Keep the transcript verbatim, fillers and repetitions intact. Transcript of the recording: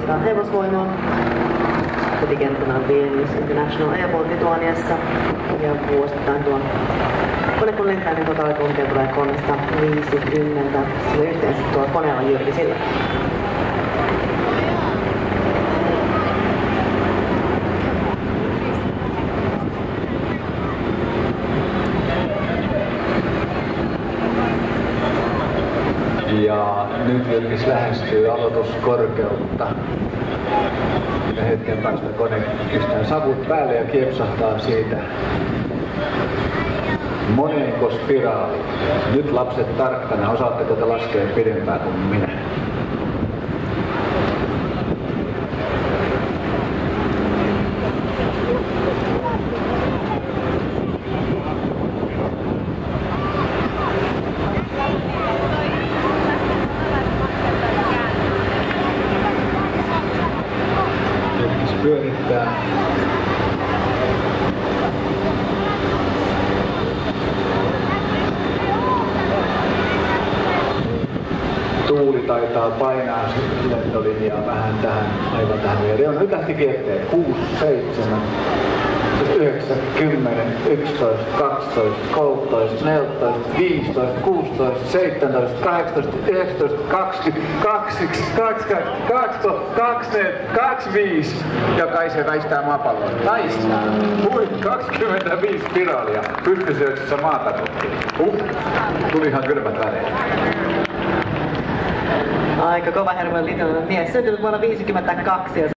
valmistaa hevosvoimaa. Kotikenttänä on Vilnius International Airport Lituaniassa. Ja vuosittain tuon kone kun lentää, niin totaalituntia tulee kolmesataaviisikymmentä. Se oli yhteensä tuolla koneella Jyrkisillä. Ja nyt Jyrkis lähestyy aloituskorkeutta. Ja hetken päästä kone pistää savut päälle ja kiepsahtaa siitä monenko spiraali. Nyt lapset tarkkana, osaatteko te laskea pidempään kuin minä? Pyörittää. Tuuli taitaa painaa lentolinjaa vähän tähän, aivan tähän viereen. Nyt lähti kierteen kuusi, seitsemän, yhdeksän, kymmenen, yksitoista, kaksitoista, kolmetoista, neljätoista, viisitoista, kuusitoista, seitsemäntoista, kahdeksantoista, yhdeksäntoista, kaksikymmentä, kaksikymmentä, kaksikymmentä, kaksitoista, kaksikymmentä, kaksikymmentäviisi. Ja kai se väistää maapallon. Väistää! Ui, kaksikymmentäviisi spiraalia pystysyöksessä maata kohti. Uh, tuli ihan kylmät väreet. Aika kova hermoinen lituinen mies. Syntynyt vuonna viisikymmentäkaksi.